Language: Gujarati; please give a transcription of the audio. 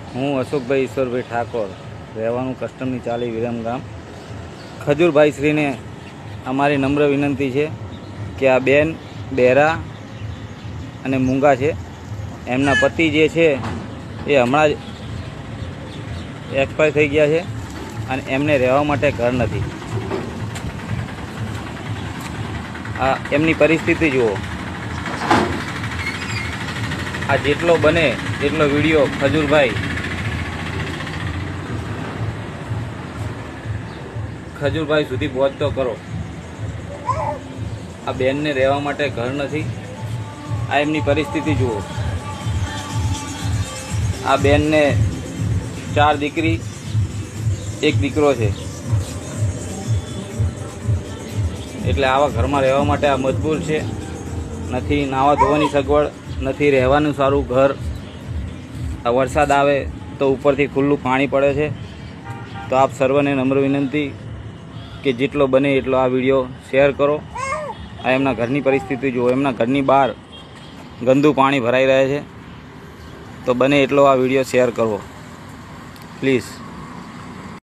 હું અશોકભાઈ ઈશ્વરભાઈ ઠાકોર, રહેવાનું કસ્ટમની ચાલી વિરમગામ. ખજૂરભાઈ શ્રીને અમારી નમ્ર વિનંતી છે કે આ બેન બહેરા અને મૂંગા છે. એમના પતિ જે છે એ હમણાં જ એક્સપાયર થઈ ગયા છે અને એમને રહેવા માટે ઘર નથી. આ એમની પરિસ્થિતિ જુઓ. આ જેટલો બને એટલો વિડીયો ખજૂરભાઈ સુધી પહોંચતો કરો. આ બેનને રહેવા માટે ઘર નથી. આ એમની પરિસ્થિતિ જુઓ. આ બેનને 4 દીકરી 1 દીકરો છે. એટલે આવા ઘરમાં રહેવા માટે આ મજબૂર છે. નથી નાવા ધોવાની સગવડ, નથી રહેવાનું સારું ઘર. આ વરસાદ આવે તો ઉપરથી ખુલ્લું પાણી પડે છે. તો આપ સર્વને નમ્ર વિનંતી કે જેટલો બને એટલો આ વિડીયો શેર કરો. આ એમના ઘરની પરિસ્થિતિ જુઓ. એમના ઘરની બહાર ગંદુ પાણી ભરાઈ રહે છે. તો બને એટલો આ વિડીયો શેર કરવો પ્લીઝ.